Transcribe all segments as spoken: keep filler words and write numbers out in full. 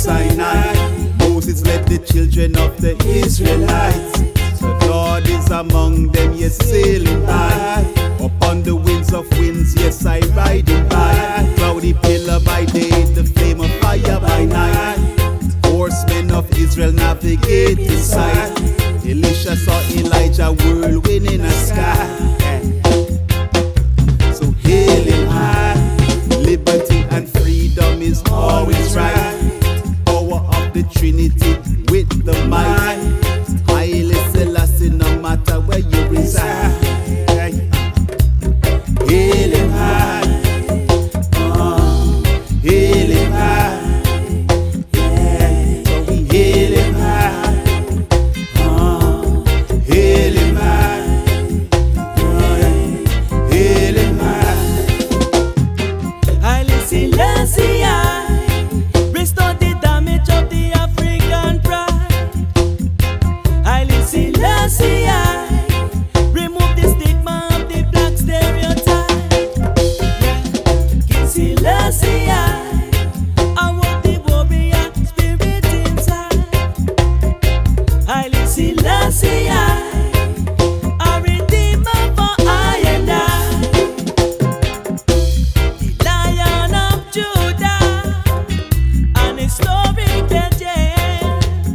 Sinai. Moses led the children of the Israelites. The Lord is among them, yes, sailing by. Upon the winds of winds, yes, I riding by. Cloudy pillar by day, the flame of fire by night. Horsemen of Israel navigate the sight. Elisha saw Elijah whirlwind in the sky. So hail him high. Liberty and freedom is always right. Power of the Trinity with the might. Haile Selassie, no matter where you reside. Hail him high. Uh, hail him high. Yeah. So we hail him high. Uh, hail him high. Uh, hail him high. Haile Selassie, restore the damage of the African pride. Haile Selassie, remove the stigma of the black stereotype. King Selassie, I want the warrior spirit inside. Haile Selassie, a redeemer for I and I. The Lion of Judah and his story legend.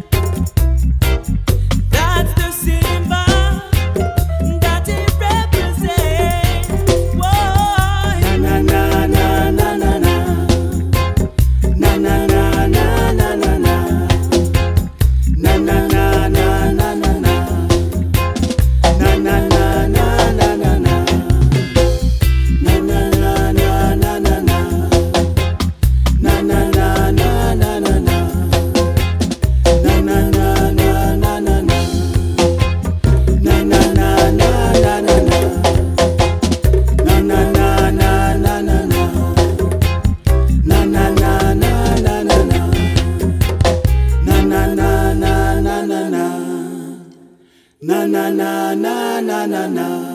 That's the symbol that it represents. Whoa. Na na na na na na. Na na na na na na na. Na na na na na na na. Na na na na na na na. Na na na na na na na. Na na na na na na na. Na na na na na na na. Na na na na na na na. Na na na na na na na. Na na na na na na na. Na na na na na na na. Na na na na na na na.